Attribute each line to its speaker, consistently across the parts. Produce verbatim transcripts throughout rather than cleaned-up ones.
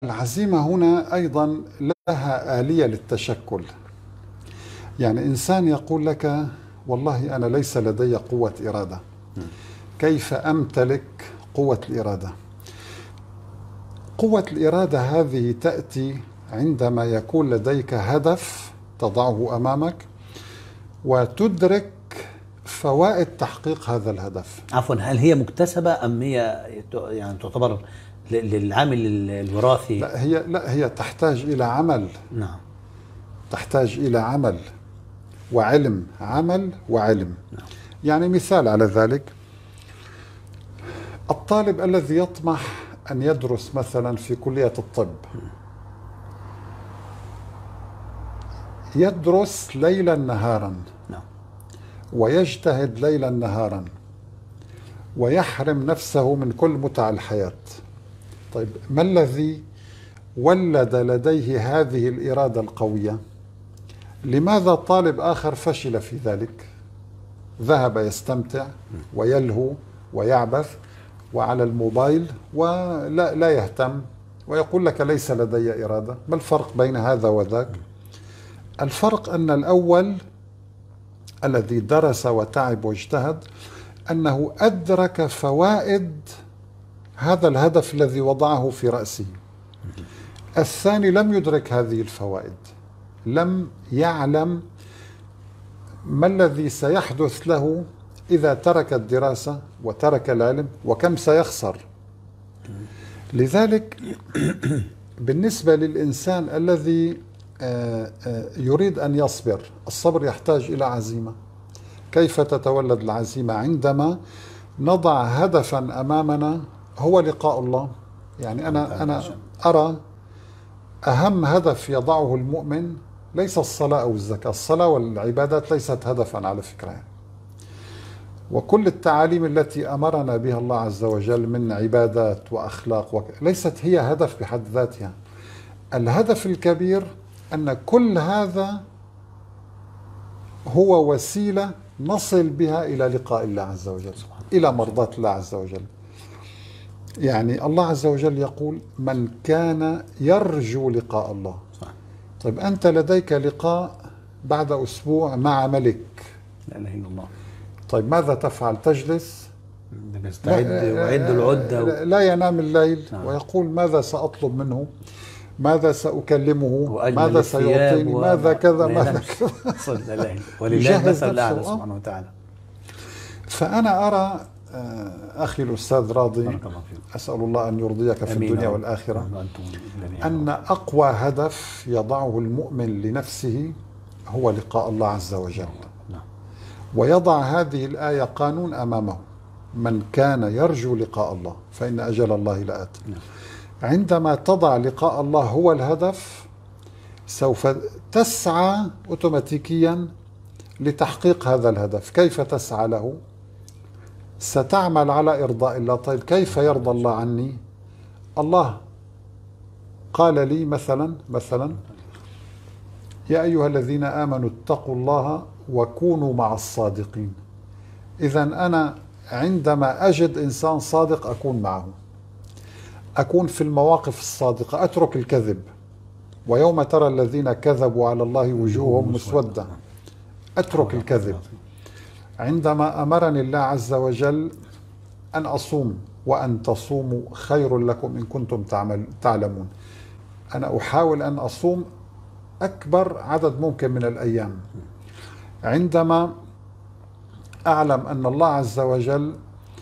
Speaker 1: العزيمة هنا أيضا لها آلية للتشكل. يعني إنسان يقول لك والله أنا ليس لدي قوة إرادة، كيف أمتلك قوة الإرادة؟ قوة الإرادة هذه تأتي عندما يكون لديك هدف تضعه أمامك وتدرك فوائد تحقيق هذا الهدف.
Speaker 2: عفوا، هل هي مكتسبة أم هي يعني تعتبر للعامل الوراثي؟
Speaker 1: لا هي لا هي تحتاج إلى عمل.
Speaker 2: نعم.
Speaker 1: تحتاج إلى عمل وعلم، عمل وعلم.
Speaker 2: نعم.
Speaker 1: يعني مثال على ذلك، الطالب الذي يطمح أن يدرس مثلا في كلية الطب يدرس ليلا نهارا.
Speaker 2: نعم.
Speaker 1: ويجتهد ليلا نهارا ويحرم نفسه من كل متع الحياة. طيب ما الذي ولد لديه هذه الإرادة القوية؟ لماذا طالب آخر فشل في ذلك؟ ذهب يستمتع ويلهو ويعبث وعلى الموبايل ولا لا يهتم ويقول لك ليس لدي إرادة. ما الفرق بين هذا وذاك؟ الفرق أن الأول الذي درس وتعب واجتهد أنه أدرك فوائد هذا الهدف الذي وضعه في رأسه. الثاني لم يدرك هذه الفوائد، لم يعلم ما الذي سيحدث له إذا ترك الدراسة وترك العلم وكم سيخسر. لذلك بالنسبة للإنسان الذي يريد أن يصبر، الصبر يحتاج إلى عزيمة. كيف تتولد العزيمة؟ عندما نضع هدفا أمامنا هو لقاء الله. يعني أنا أنا أرى أهم هدف يضعه المؤمن ليس الصلاة أو الزكاة. الصلاة والعبادات ليست هدفا على فكرة، وكل التعاليم التي أمرنا بها الله عز وجل من عبادات وأخلاق وك... ليست هي هدف بحد ذاتها. الهدف الكبير أن كل هذا هو وسيلة نصل بها إلى لقاء الله عز وجل، إلى مرضاة الله عز وجل. يعني الله عز وجل يقول من كان يرجو لقاء الله. طيب أنت لديك لقاء بعد أسبوع مع ملك،
Speaker 2: لا إله إلا الله.
Speaker 1: طيب ماذا تفعل؟ تجلس
Speaker 2: نستعد وعد العدة
Speaker 1: لا, لا ينام الليل
Speaker 2: نعم.
Speaker 1: ويقول ماذا سأطلب منه، ماذا سأكلمه، ماذا
Speaker 2: الثياب
Speaker 1: سيعطيني، ماذا كذا ماذا
Speaker 2: كذا. ولله المثل الأعلى سبحانه وتعالى.
Speaker 1: فأنا أرى أخي الأستاذ راضي، أسأل الله أن يرضيك في الدنيا والآخرة، أن أقوى هدف يضعه المؤمن لنفسه هو لقاء الله عز وجل. ويضع هذه الآية قانون أمامه: من كان يرجو لقاء الله فإن أجل الله لآت. عندما تضع لقاء الله هو الهدف سوف تسعى أوتوماتيكيا لتحقيق هذا الهدف. كيف تسعى له؟ ستعمل على إرضاء الله. طيب كيف يرضى الله عني؟ الله قال لي مثلا مثلا يا أيها الذين آمنوا اتقوا الله وكونوا مع الصادقين. إذن أنا عندما أجد إنسان صادق أكون معه، أكون في المواقف الصادقة، أترك الكذب. ويوم ترى الذين كذبوا على الله وجوههم مسودة، أترك الكذب. عندما أمرني الله عز وجل أن أصوم وأن تصوموا خير لكم إن كنتم تعلمون، أنا أحاول أن أصوم أكبر عدد ممكن من الأيام. عندما أعلم أن الله عز وجل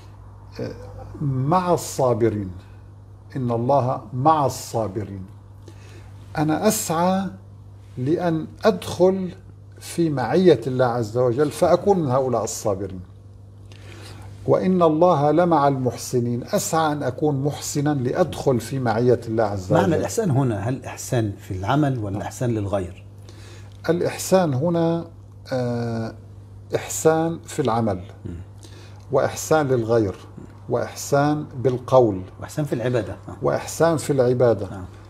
Speaker 1: مع الصابرين، إن الله مع الصابرين، أنا أسعى لأن أدخل في معية الله عز وجل فأكون من هؤلاء الصابرين. وإن الله لمع المحسنين، أسعى أن أكون محسنا لأدخل في معية الله عز وجل.
Speaker 2: معنى الإحسان هنا هل إحسان في العمل ولا إحسان للغير؟
Speaker 1: الإحسان هنا إحسان في العمل، وإحسان للغير، وإحسان بالقول،
Speaker 2: وإحسان في العبادة،
Speaker 1: وإحسان في العبادة،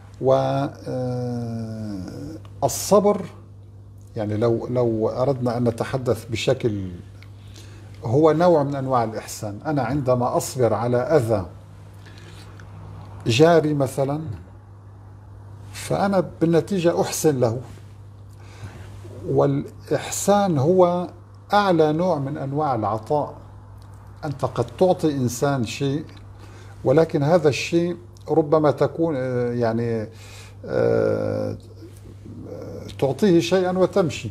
Speaker 1: والصبر. يعني لو لو أردنا أن نتحدث بشكل، هو نوع من أنواع الإحسان. أنا عندما أصبر على أذى جاري مثلا فأنا بالنتيجة أحسن له. والإحسان هو أعلى نوع من أنواع العطاء. أنت قد تعطي إنسان شيء، ولكن هذا الشيء ربما تكون يعني تعطيه شيئا وتمشي.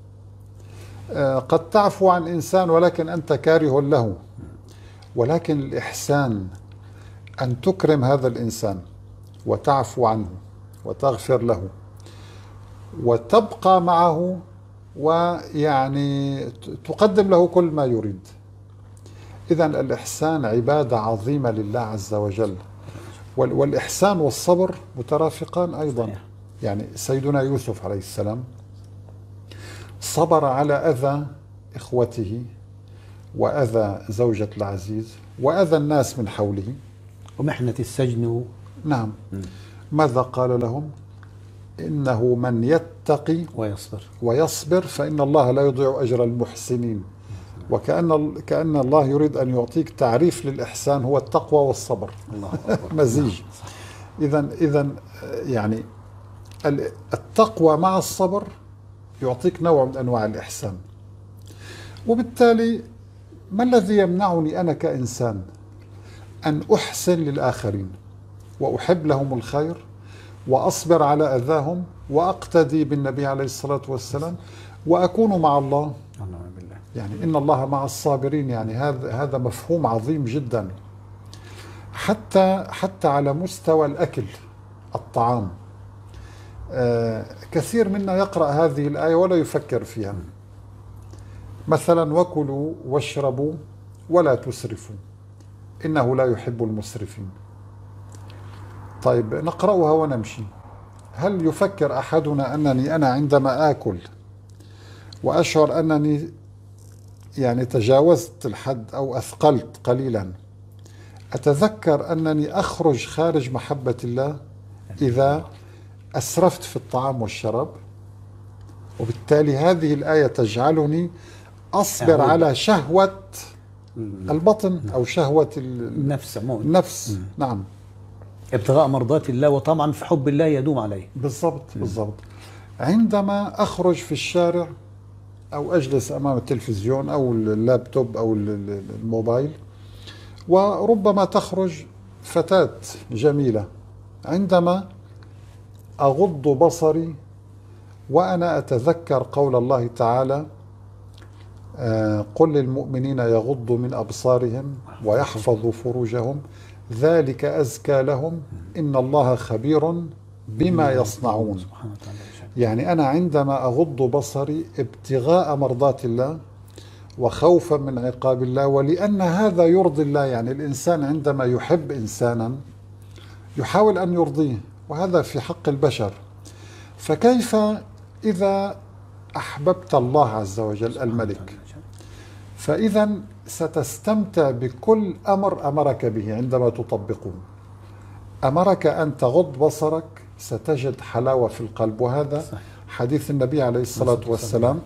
Speaker 1: قد تعفو عن إنسان ولكن أنت كاره له. ولكن الإحسان أن تكرم هذا الإنسان وتعفو عنه وتغفر له وتبقى معه، ويعني تقدم له كل ما يريد. إذن الإحسان عبادة عظيمة لله عز وجل. والإحسان والصبر مترافقان أيضا. يعني سيدنا يوسف عليه السلام صبر على أذى إخوته وأذى زوجة العزيز وأذى الناس من حوله
Speaker 2: ومحنة السجن.
Speaker 1: نعم. ماذا قال لهم؟ إنه من يتقي
Speaker 2: ويصبر
Speaker 1: ويصبر فإن الله لا يضيع أجر المحسنين. وكأن كأن الله يريد أن يعطيك تعريف للإحسان هو التقوى والصبر.
Speaker 2: الله
Speaker 1: مزيج. إذن إذن يعني التقوى مع الصبر يعطيك نوع من أنواع الإحسان. وبالتالي ما الذي يمنعني أنا كإنسان أن أحسن للآخرين وأحب لهم الخير وأصبر على أذاهم وأقتدي بالنبي عليه الصلاة والسلام وأكون مع الله؟ يعني إن الله مع الصابرين. يعني هذا هذا مفهوم عظيم جدا. حتى حتى على مستوى الأكل، الطعام. آه كثير منا يقرأ هذه الآية ولا يفكر فيها. مثلا وكلوا واشربوا ولا تسرفوا إنه لا يحب المسرفين. طيب نقرأها ونمشي. هل يفكر أحدنا أنني أنا عندما آكل وأشعر أنني يعني تجاوزت الحد أو أثقلت قليلا أتذكر أنني أخرج خارج محبة الله إذا أسرفت في الطعام والشراب؟ وبالتالي هذه الآية تجعلني أصبر على شهوة البطن أو شهوة
Speaker 2: النفس.
Speaker 1: النفس. نعم.
Speaker 2: ابتغاء مرضات الله وطبعا في حب الله يدوم عليه.
Speaker 1: بالضبط بالضبط. عندما أخرج في الشارع أو أجلس أمام التلفزيون أو اللابتوب أو الموبايل، وربما تخرج فتاة جميلة، عندما أغض بصري وأنا أتذكر قول الله تعالى قل للمؤمنين يغضوا من أبصارهم ويحفظوا فروجهم ذلك أزكى لهم إن الله خبير بما يصنعون. يعني أنا عندما أغض بصري ابتغاء مرضات الله وخوفا من عقاب الله، ولأن هذا يرضي الله. يعني الإنسان عندما يحب إنسانا يحاول أن يرضيه، وهذا في حق البشر. فكيف إذا أحببت الله عز وجل الملك؟ فإذا ستستمتع بكل أمر أمرك به عندما تطبقه. أمرك أن تغض بصرك ستجد حلاوة في القلب. وهذا حديث النبي عليه الصلاة والسلام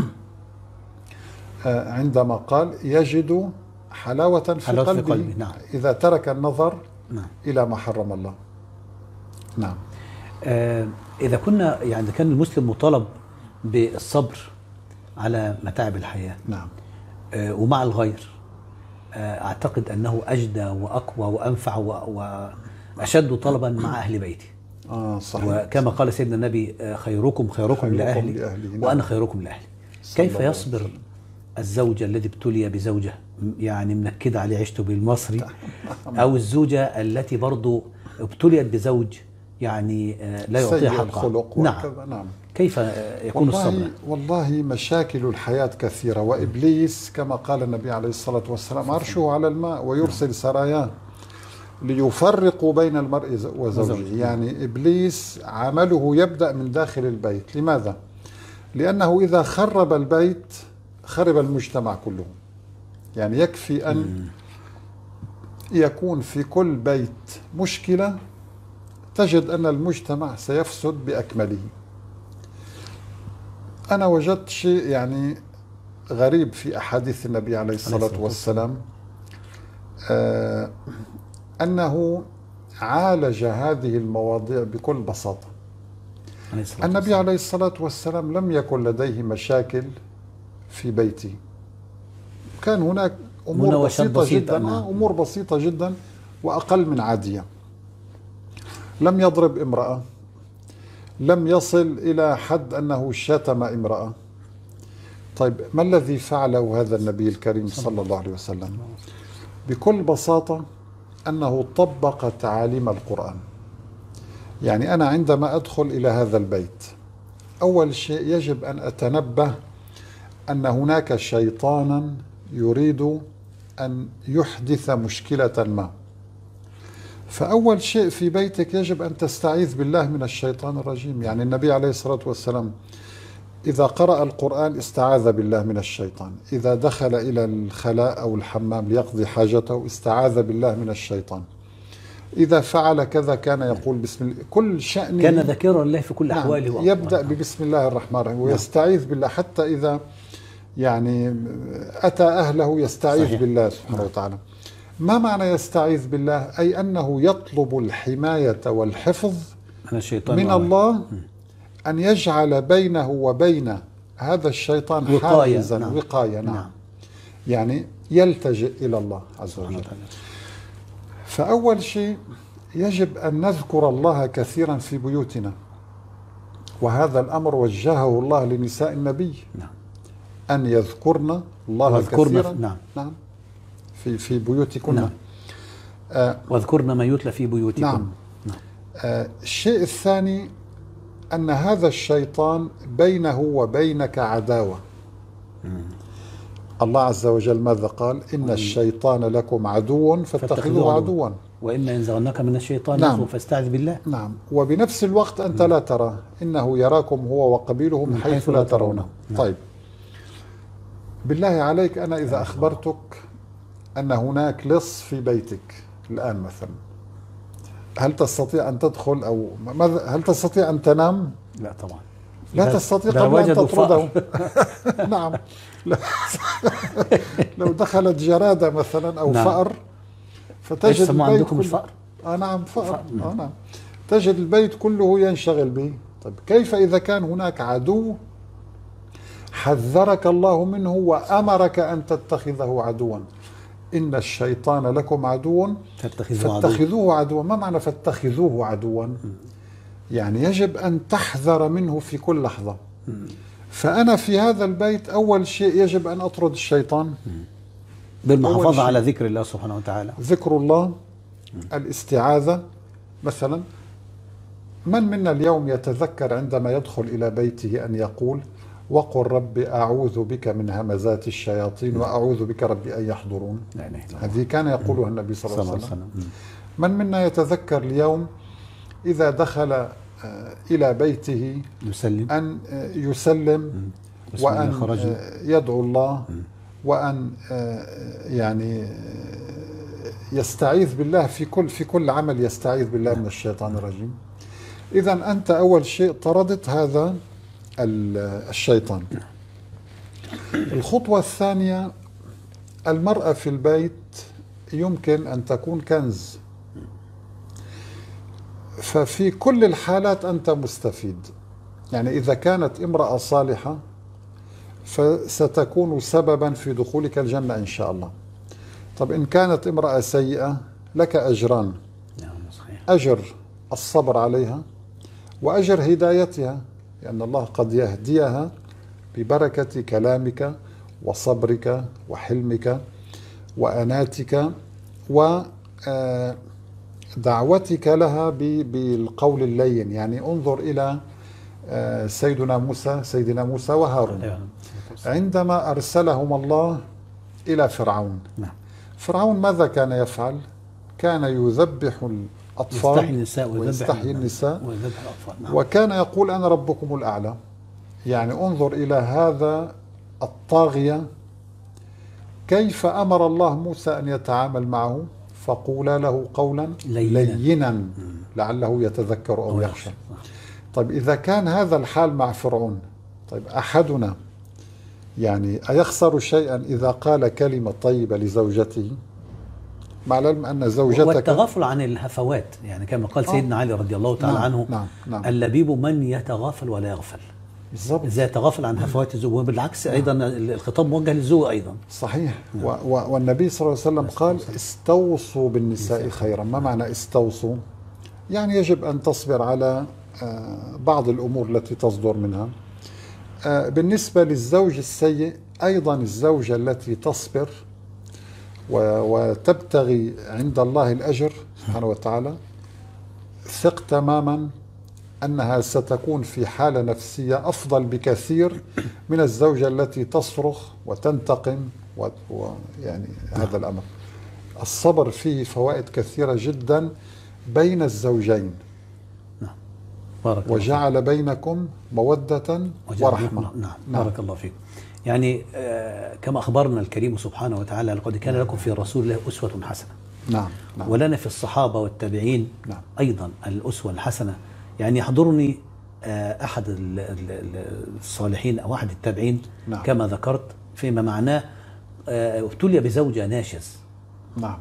Speaker 1: عندما قال يجد حلاوة في قلبه إذا ترك النظر إلى ما حرم الله. نعم.
Speaker 2: آه إذا كنا يعني كان المسلم مطالب بالصبر على متاعب الحياة.
Speaker 1: نعم.
Speaker 2: آه ومع الغير، آه أعتقد أنه أجدى وأقوى وأنفع وأشد طلبا مع أهل بيتي.
Speaker 1: آه صحيح.
Speaker 2: وكما قال سيدنا النبي خيركم خيركم, خيركم لأهلي, لأهلي. نعم. وأنا خيركم لأهلي. كيف يصبر الزوج الذي ابتلي بزوجة يعني منكدة عليه عيشته بالمصري، أو الزوجة التي برضو ابتليت بزوج يعني لا يعطيها حقها؟ نعم. نعم. كيف يكون
Speaker 1: والله
Speaker 2: الصبر؟
Speaker 1: والله مشاكل الحياة كثيرة. وإبليس كما قال النبي عليه الصلاة والسلام عرشه على الماء ويرسل سراياه ليفرقوا بين المرء وزوجه. يعني إبليس عمله يبدأ من داخل البيت. لماذا؟ لأنه إذا خرب البيت خرب المجتمع كله. يعني يكفي أن يكون في كل بيت مشكلة تجد أن المجتمع سيفسد بأكمله. أنا وجدت شيء يعني غريب في أحاديث النبي عليه الصلاة والسلام، آه أنه عالج هذه المواضيع بكل بساطة. النبي عليه الصلاة والسلام لم يكن لديه مشاكل في بيته، كان هناك أمور بسيطة جدا، أمور بسيطة جدا وأقل من عادية. لم يضرب امرأة، لم يصل إلى حد أنه شتم امرأة. طيب ما الذي فعله هذا النبي الكريم صلى الله عليه وسلم؟ بكل بساطة أنه طبق تعاليم القرآن. يعني أنا عندما أدخل إلى هذا البيت أول شيء يجب أن أتنبه أن هناك شيطانا يريد أن يحدث مشكلة ما. فأول شيء في بيتك يجب أن تستعيذ بالله من الشيطان الرجيم. يعني النبي عليه الصلاة والسلام إذا قرأ القرآن استعاذ بالله من الشيطان، إذا دخل إلى الخلاء أو الحمام ليقضي حاجته استعاذ بالله من الشيطان، إذا فعل كذا كان يقول بسم الله، كل شأن
Speaker 2: كان ذاكرا الله في كل
Speaker 1: نعم
Speaker 2: أحواله،
Speaker 1: يبدأ ببسم الله الرحمن الرحيم ويستعيذ بالله، حتى إذا يعني أتى أهله يستعيذ صحيح. بالله سبحانه وتعالى. ما معنى يستعيذ بالله؟ أي أنه يطلب الحماية والحفظ من, الشيطان من الله، أن يجعل بينه وبين هذا الشيطان حاجزا نعم. وقاية نعم. نعم يعني يلتجئ إلى الله عز وجل. فأول شيء يجب أن نذكر الله كثيرا في بيوتنا، وهذا الأمر وجهه الله لنساء النبي نعم. أن يذكرن الله كثيرا
Speaker 2: نعم.
Speaker 1: نعم في في بيوتكن
Speaker 2: نعم. آه واذكرن ما يتلى في بيوتكن
Speaker 1: نعم. نعم. آه الشيء الثاني أن هذا الشيطان بينه وبينك عداوة. مم. الله عز وجل ماذا قال؟ إن الشيطان لكم عدو فاتخذوه عدوا
Speaker 2: وإما ينزغنك من الشيطان نزغ نعم. فاستعذ بالله.
Speaker 1: نعم. وبنفس الوقت أنت لا ترى إنه يراكم هو وقبيله من حيث لا ترونه. نعم. طيب بالله عليك، أنا إذا أخبرتك أن هناك لص في بيتك الآن مثلا، هل تستطيع أن تدخل أو هل تستطيع أن تنام؟
Speaker 2: لا طبعا
Speaker 1: لا تستطيع قبل أن تطرده. نعم. لو دخلت جرادة مثلا أو نعم. فأر فتجد
Speaker 2: البيت عندكم الفأر؟
Speaker 1: آه نعم فأر آه نعم. تجد البيت كله ينشغل به. طيب كيف إذا كان هناك عدو حذرك الله منه وأمرك أن تتخذه عدوا؟ إن الشيطان لكم عدو فاتخذوه عدوا. ما معنى فاتخذوه عدوا؟ يعني يجب أن تحذر منه في كل لحظة. فأنا في هذا البيت أول شيء يجب أن أطرد الشيطان
Speaker 2: بالمحافظة على ذكر الله سبحانه وتعالى،
Speaker 1: ذكر الله، الاستعاذة. مثلا من منا اليوم يتذكر عندما يدخل إلى بيته أن يقول وقل رب أعوذ بك من همزات الشياطين وأعوذ بك رب أن يحضرون؟ هذه كان يقولها النبي صلى الله عليه وسلم. من منا يتذكر اليوم إذا دخل إلى بيته
Speaker 2: يسلم
Speaker 1: أن يسلم وأن يدعو الله وأن يعني يستعيذ بالله في كل في كل عمل، يستعيذ بالله من الشيطان الرجيم. إذا أنت أول شيء طردت هذا الشيطان. الخطوة الثانية، المرأة في البيت يمكن أن تكون كنز، ففي كل الحالات أنت مستفيد. يعني إذا كانت امرأة صالحة فستكون سببا في دخولك الجنة إن شاء الله. طب إن كانت امرأة سيئة لك أجران، أجر الصبر عليها وأجر هدايتها، لأن الله قد يهديها ببركة كلامك وصبرك وحلمك وأناتك ودعوتك لها بالقول اللين. يعني انظر إلى سيدنا موسى سيدنا موسى وهارون عندما أرسلهم الله إلى فرعون. فرعون ماذا كان يفعل؟ كان يذبح الأطفال ويستحيي النساء وكان يقول أنا ربكم الأعلى. يعني انظر إلى هذا الطاغية كيف أمر الله موسى أن يتعامل معه، فقولا له قولا لينا, لينا لعله يتذكر أو يخشى. طيب إذا كان هذا الحال مع فرعون، طيب أحدنا يعني أيخسر شيئا إذا قال كلمة طيبة لزوجته؟ مع العلم أن زوجتك
Speaker 2: والتغافل عن الهفوات، يعني كما قال سيدنا علي رضي الله تعالى
Speaker 1: نعم
Speaker 2: عنه
Speaker 1: نعم نعم.
Speaker 2: اللبيب من يتغافل ولا يغفل.
Speaker 1: بالضبط.
Speaker 2: ازاي يتغافل عن هفوات الزوج، وبالعكس ايضا الخطاب موجه للزوج ايضا.
Speaker 1: صحيح. و و والنبي صلى الله عليه وسلم قال استوصوا بالنساء خيرا. ما معنى استوصوا؟ يعني يجب أن تصبر على بعض الأمور التي تصدر منها. بالنسبة للزوج السيء أيضا الزوجة التي تصبر وتبتغي عند الله الأجر سبحانه وتعالى، ثق تماما أنها ستكون في حالة نفسية أفضل بكثير من الزوجة التي تصرخ وتنتقم ويعني هذا الأمر. الصبر فيه فوائد كثيرة جدا بين الزوجين.
Speaker 2: نعم. بارك الله
Speaker 1: وجعل
Speaker 2: فيك.
Speaker 1: بينكم مودة ورحمة.
Speaker 2: نعم. نعم. بارك الله فيك. يعني آه كما أخبرنا الكريم سبحانه وتعالى لقد كان لكم في رسول الله أسوة حسنة.
Speaker 1: نعم. نعم.
Speaker 2: ولنا في الصحابة والتابعين
Speaker 1: نعم.
Speaker 2: أيضا الأسوة الحسنة. يعني يحضرني آه أحد الصالحين أو أحد التابعين
Speaker 1: نعم.
Speaker 2: كما ذكرت فيما معناه آه ابتلي بزوجة ناشز.
Speaker 1: نعم.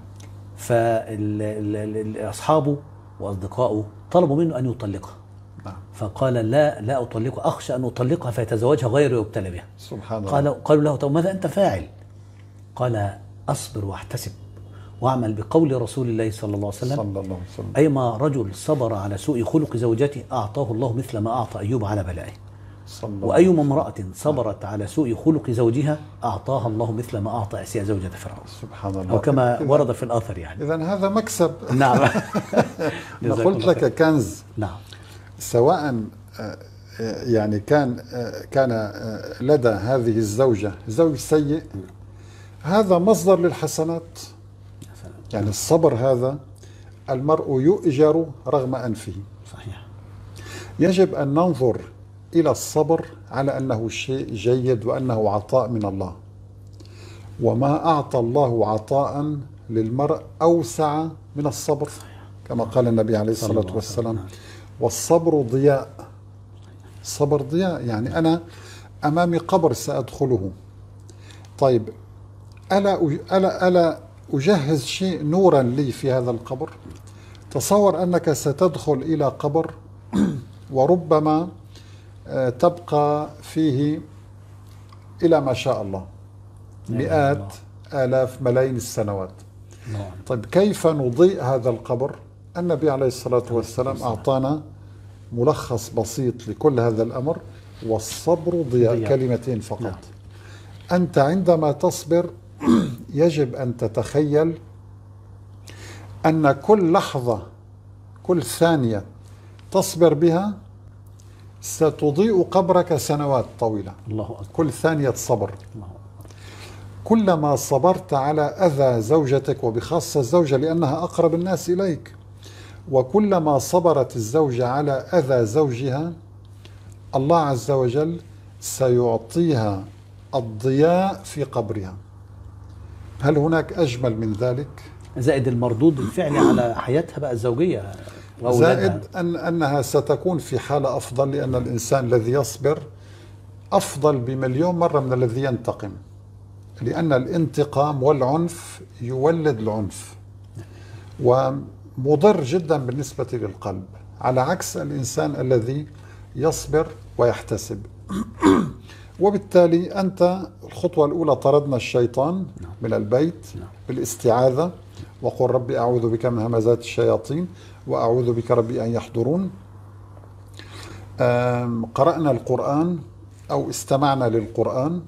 Speaker 2: فأصحابه وأصدقائه طلبوا منه أن يطلقها.
Speaker 1: نعم.
Speaker 2: فقال لا لا أطلقها، أخشى أن أطلقها فيتزوجها غيره ويبتلى بها.
Speaker 1: سبحان الله.
Speaker 2: قال قالوا له طب ماذا أنت فاعل؟ قال أصبر واحتسب واعمل بقول رسول الله صلى الله عليه وسلم.
Speaker 1: صلى الله عليه وسلم.
Speaker 2: أيما رجل صبر على سوء خلق زوجته أعطاه الله مثل ما أعطى أيوب على بلائه. وأيما امرأة صبرت على سوء خلق زوجها أعطاها الله مثل ما أعطى أسيا زوجة فرعون.
Speaker 1: سبحان الله.
Speaker 2: أو كما ورد في الآثر يعني.
Speaker 1: إذن هذا مكسب.
Speaker 2: نعم.
Speaker 1: أنا قلت لك كنز.
Speaker 2: نعم.
Speaker 1: سواء يعني كان كان لدى هذه الزوجة زوج سيء، هذا مصدر للحسنات. يعني الصبر هذا المرء يؤجر رغم أنفه.
Speaker 2: صحيح.
Speaker 1: يجب أن ننظر إلى الصبر على أنه شيء جيد وأنه عطاء من الله، وما أعطى الله عطاء للمرء أوسع من الصبر كما قال النبي عليه الصلاة والسلام. والصبر ضياء. الصبر ضياء. يعني أنا أمامي قبر سأدخله، طيب ألا ألا ألا أجهز شيء نورا لي في هذا القبر؟ تصور أنك ستدخل إلى قبر وربما تبقى فيه إلى ما شاء الله مئات آلاف ملايين السنوات. طيب كيف نضيء هذا القبر؟ النبي عليه الصلاة والسلام أعطانا ملخص بسيط لكل هذا الأمر: والصبر ضياء. كلمتين فقط. نعم. أنت عندما تصبر يجب أن تتخيل أن كل لحظة كل ثانية تصبر بها ستضيء قبرك سنوات طويلة.
Speaker 2: الله أكبر.
Speaker 1: كل ثانية صبر.
Speaker 2: الله أكبر.
Speaker 1: كلما صبرت على أذى زوجتك، وبخاصة الزوجة لأنها أقرب الناس إليك، وكلما صبرت الزوجة على أذى زوجها، الله عز وجل سيعطيها الضياء في قبرها. هل هناك أجمل من ذلك؟
Speaker 2: زائد المردود الفعلي على حياتها بقى الزوجية وأولادها.
Speaker 1: زائد أن أنها ستكون في حالة أفضل، لأن الإنسان الذي يصبر أفضل بمليون مرة من الذي ينتقم، لأن الانتقام والعنف يولد العنف ومضر جدا بالنسبة للقلب، على عكس الإنسان الذي يصبر ويحتسب. وبالتالي أنت الخطوة الأولى طردنا الشيطان من البيت بالاستعاذة، وقل ربي أعوذ بك من همزات الشياطين وأعوذ بك ربي أن يحضرون. قرأنا القرآن أو استمعنا للقرآن،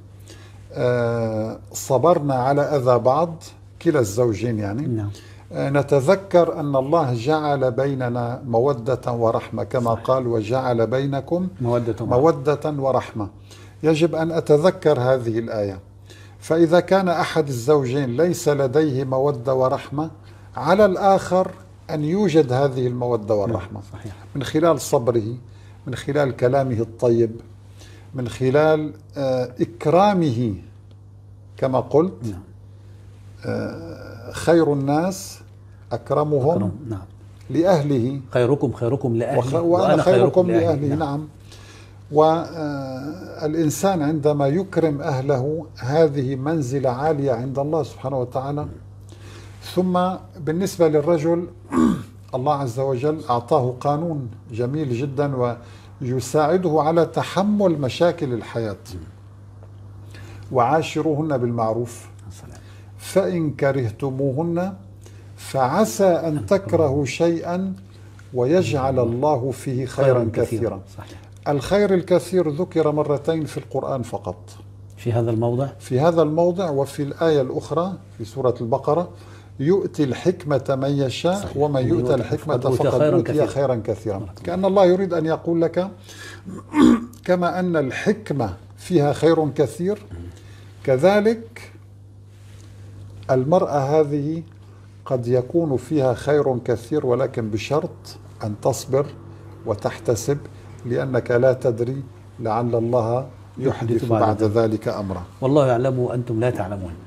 Speaker 1: صبرنا على أذى بعض كلا الزوجين يعني.
Speaker 2: نعم.
Speaker 1: نتذكر أن الله جعل بيننا مودة ورحمة كما صحيح. قال وجعل بينكم
Speaker 2: مودة,
Speaker 1: مودة ورحمة. يجب أن أتذكر هذه الآية. فإذا كان أحد الزوجين ليس لديه مودة ورحمة، على الآخر أن يوجد هذه المودة والرحمة.
Speaker 2: صحيح. من
Speaker 1: خلال صبره، من خلال كلامه الطيب، من خلال إكرامه كما قلت.
Speaker 2: نعم.
Speaker 1: خير الناس أكرمهم
Speaker 2: أكرم. نعم.
Speaker 1: لأهله.
Speaker 2: خيركم خيركم لأهله
Speaker 1: وخ... وأنا خيركم لأهله, لأهله.
Speaker 2: نعم.
Speaker 1: نعم. والإنسان عندما يكرم أهله هذه منزلة عالية عند الله سبحانه وتعالى. ثم بالنسبة للرجل الله عز وجل أعطاه قانون جميل جدا ويساعده على تحمل مشاكل الحياة. وعاشروهن بالمعروف فإن كرهتموهن فعسى أن تكرهوا شيئا ويجعل الله فيه خيرا كثيرا. الخير الكثير ذكر مرتين في القرآن فقط،
Speaker 2: في هذا الموضع
Speaker 1: في هذا الموضع وفي الآية الأخرى في سورة البقرة: يؤتي الحكمة من يشاء صحيح. ومن يؤتى الحكمة فقد أوتي خيرا كثيرا. كأن الله يريد أن يقول لك كما أن الحكمة فيها خير كثير، كذلك المرأة هذه قد يكون فيها خير كثير، ولكن بشرط أن تصبر وتحتسب، لأنك لا تدري لعل الله يحدث بعد ذلك أمرا.
Speaker 2: والله يعلم وأنتم لا تعلمون.